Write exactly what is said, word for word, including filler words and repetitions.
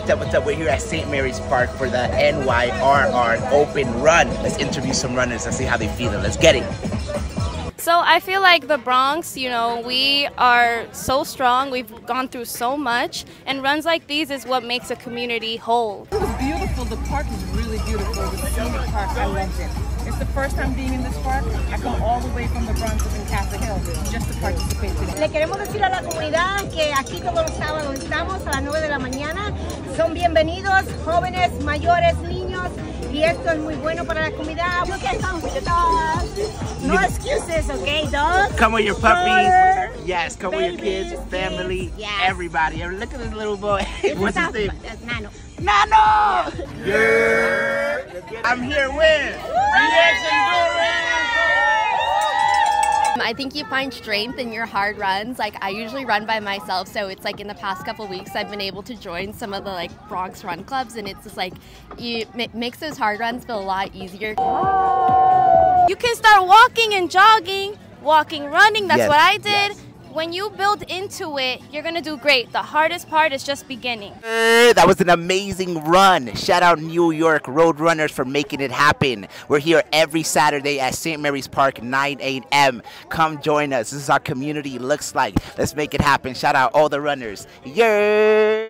What's up, what's up? We're here at Saint Mary's Park for the N Y R R Open Run. Let's interview some runners and see how they feel it. Let's get it. So I feel like the Bronx, you know, we are so strong. We've gone through so much, and runs like these is what makes a community whole. It was beautiful. The park is really beautiful. The scenic park, I loved it. It's the first time being in this park. I come all the way from the Bronx in Castle Hill just to participate today. Le queremos decir a la comunidad que aquí todos los sábados estamos a las nueve de la mañana. Son bienvenidos jóvenes, mayores, niños, y esto es muy bueno para la comunidad. Look at come with the dogs. No excuses, okay, dogs? Come with your puppies. Fur, yes, come babies, with your kids, family, yes. everybody. Look at this little boy. This What's is his name? That's Nano. Nano! Yeah. I'm here with I think you find strength in your hard runs. Like, I usually run by myself, so it's like in the past couple weeks I've been able to join some of the like Bronx run clubs, and it's just like you it makes those hard runs feel a lot easier. You can start walking and jogging, walking, running. That's Yes, what I did. yes. When you build into it, you're gonna do great. The hardest part is just beginning. Uh, That was an amazing run. Shout out New York Road Runners for making it happen. We're here every Saturday at Saint Mary's Park, nine A M Come join us. This is how community looks like. Let's make it happen. Shout out all the runners. Yeah.